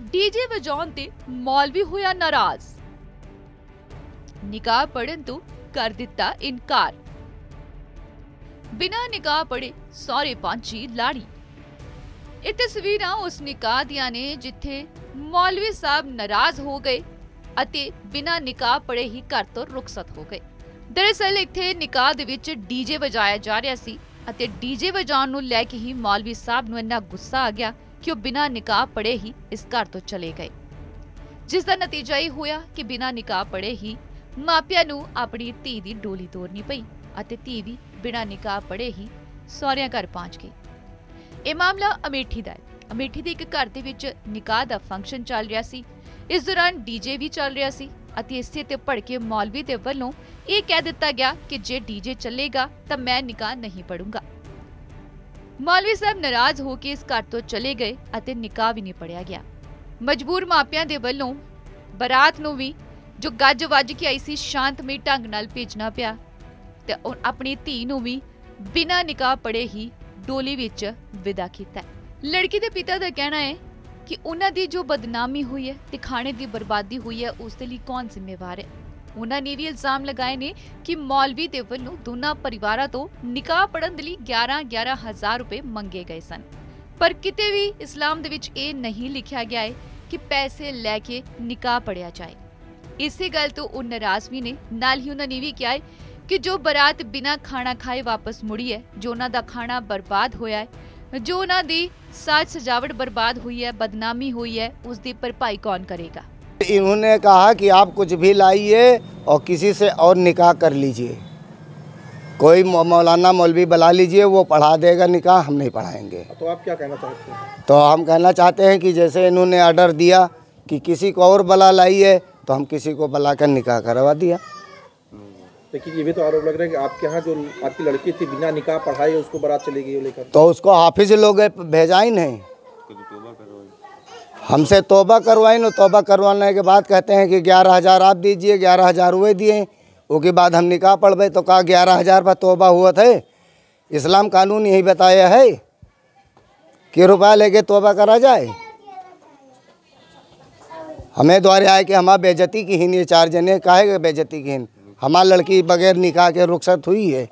DJ वजाउण ते मौलवी होया नाराज। निकाह पढ़न तो कर दिता इनकार। बिना निकाह पढ़े सौरे पहुंची लाड़ी। ये तस्वीरां उस निकाह दियां ने जिथे मौलवी साहब नाराज हो गए अते बिना निकाह पढ़े ही घर तो रुखसत हो गए। दरअसल इत्थे निकाह दे विच डीजे वजाया जा रहा सी अते डीजे वजाउण नूं लै के ही मौलवी साहब नूं इन्ना गुस्सा आ गया कि वह बिना निकाह पढ़े ही इस घर तो चले गए, जिसका नतीजा यह होया कि बिना निकाह पढ़े ही मापिया नूं अपनी धी दी डोली तोड़नी पई अते धी भी बिना निकाह पढ़े ही सौहरिया घर पहुंच गई। यह मामला अमेठी दा है। अमेठी दे एक घर दे विच निकाह दा फंक्शन चल रहा सी। इस दौरान डीजे भी चल रहा सी अते इसे ते भड़के मौलवी दे वल्लों यह कह दिता गया कि जे डीजे चलेगा तो मैं निकाह नहीं पढ़ूंगा। मौलवी साहब नाराज होकर इस घर तो चले गए अते निकाह भी नहीं पढ़िया गया। मजबूर मापियां दे वल्लों बरात नूं भी जो गज वज के आई सी शांतमई ढंग नाल भेजना पिया ते अपनी धी नूं भी बिना निकाह पढ़े ही डोली विच विदा कीता। लड़की दे पिता दा कहना है कि उन्हां दी जो बदनामी हुई है ते खाने दी बर्बादी हुई है उस दे लई कौन जिम्मेवार है। उन्हां ने भी इल्जाम लगाए ने कि मौलवी दे वल्लों दोनों परिवारां तो निकाह पढ़न दे लई 11-11 हज़ार रुपए मंगे गए सन, पर किते भी इस्लाम दे विच ये नहीं लिखा गया है कि पैसे लैके निकाह पढ़िया जाए। इसे गल तो उन नाराज भी ने, नाल ही उन्हां ने भी कहा है कि जो बरात बिना खाना खाए वापस मुड़ी है, जो उन्हां दा खाना बर्बाद होया है, जो उन्हां दी साज सजावट बर्बाद हुई है, बदनामी हुई है, उसकी भरपाई कौन करेगा। इन्होंने कहा कि आप कुछ भी लाइए और किसी से और निकाह कर लीजिए, कोई मौलाना मौलवी बुला लीजिए, वो पढ़ा देगा निकाह, हम नहीं पढ़ाएंगे। तो आप क्या कहना चाहते हैं? तो हम कहना चाहते हैं कि जैसे इन्होंने ऑर्डर दिया कि किसी को और बुला लाइए, तो हम किसी को बुला कर निकाह करवा दिया। लेकिन ये भी तो आरोप लग रहा है कि आपके यहाँ जो आपकी लड़की थी बिना निकाह पढ़ाई उसको बारात चली गई लेकर, तो उसको हाफिज लोग भेजा ही नहीं, हमसे तौबा करवाई न। तौबा करवाने के बाद कहते हैं कि 11,000 आप दीजिए, 11,000 हुए दिए। उसके बाद हम निकाह पढ़ तो कहा 11,000 पर तौबा हुआ था। इस्लाम कानून यही बताया है कि रुपया लेके तौबा करा जाए। हमें द्वारे आए कि हमारा बेइज्जती की हिन, ये 4 जने काहे बेइज्जती की हिन, हमारी लड़की बगैर निकाह के रुखसत हुई है।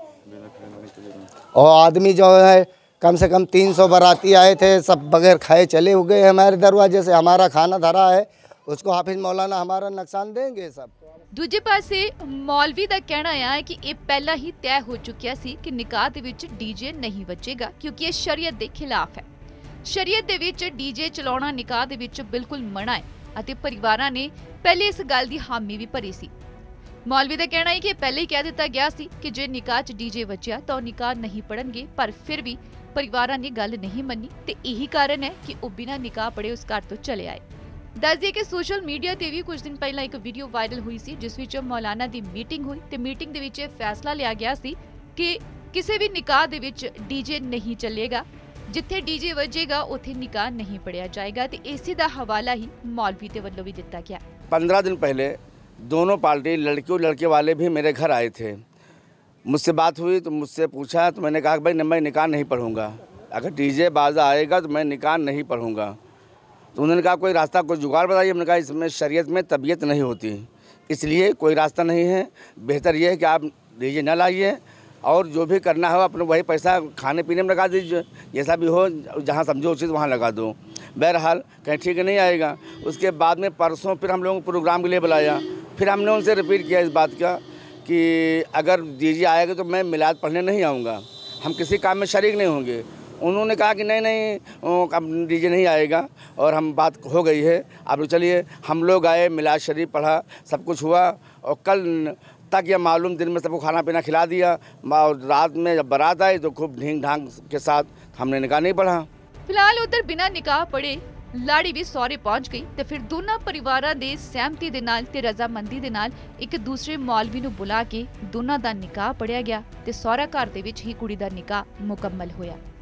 और आदमी जो है कम से कम 300 बाराती आए थे, सब बगैर खाए चले हो गए हमारे दरवाजे से। हमारा खाना धरा है, उसको हाफिज मौलाना हमारा नुकसान देंगे सब। दूजे पासे मौलवी का कहना है कि ये पहला ही तय हो चुकिया सी कि निकाह दे विच डीजे नहीं वजेगा क्योंकि ये शरीयत के खिलाफ है। शरीयत दे विच डीजे चलाउणा निकाह दे विच बिल्कुल मना है अते परिवारां ने पहले इस गल की हामी भी भरी सी। मौलवी का कहना है कि पहले ही कह दिता गया सी कि जे निकाह च डीजे वजिया तो निकाह नहीं पढ़नगे, पर फिर भी परिवारां ने गल नहीं मनी ते यही कारण है कि वह बिना निकाह पढ़े उस घर तो चले आए। दस दिए कि सोशल मीडिया ते भी कुछ दिन पहला एक वीडियो वायरल हुई सी जिस विच मौलाना दी मीटिंग हुई ते मीटिंग दे विच फैसला लिया गया सी कि किसी भी निकाह दे विच डीजे नहीं चलेगा, जिथे डीजे वजेगा उथे निकाह नहीं पढ़िया जाएगा। ते इसी दा हवाला ही मौलवी दे वल्लों भी दिता गया। 15 दिन पहले दोनों पार्टी लड़की और लड़के वाले भी मेरे घर आए थे। मुझसे बात हुई तो मुझसे पूछा तो मैंने कहा भाई मैं निकाह नहीं पढ़ूंगा, अगर डीजे बाजा आएगा तो मैं निकाह नहीं पढ़ूंगा। तो उन्होंने कहा कोई रास्ता, कोई जुगाड़ बताइए। हमने कहा इसमें शरीयत में तबीयत नहीं होती, इसलिए कोई रास्ता नहीं है। बेहतर यह है कि आप डीजे न लाइए और जो भी करना हो अपने वही पैसा खाने पीने में लगा दीजिए, जैसा भी हो जहाँ समझो उचित वहाँ लगा दो। बहरहाल कहीं ठीक नहीं आएगा। उसके बाद में परसों फिर हम लोगों को प्रोग्राम के लिए बुलाया, फिर हमने उनसे रिपीट किया इस बात का कि अगर डीजे आएगा तो मैं मिलाद पढ़ने नहीं आऊँगा, हम किसी काम में शरीक नहीं होंगे। उन्होंने कहा कि नहीं अब डीजे नहीं आएगा और हम बात हो गई है, आप लोग चलिए। हम लोग आए, मिलाद शरीफ पढ़ा, सब कुछ हुआ और कल तक यह मालूम दिन में सबको खाना पीना खिला दिया और रात में जब बारात आई तो खूब ढींग ढांग के साथ हमने निकाह नहीं पढ़ा। फिलहाल उधर बिना निकाह पढ़े लाड़ी भी सौरे पहुंच गई ते फिर दोनों परिवारां दे सहमति दे नाल ते रजामंदी दे नाल एक दूसरे मौलवी नूं बुला के दोनों दा निकाह पढ़िया गया ते सौरा घर दे विच ही कुड़ी दा निकाह मुकम्मल होया।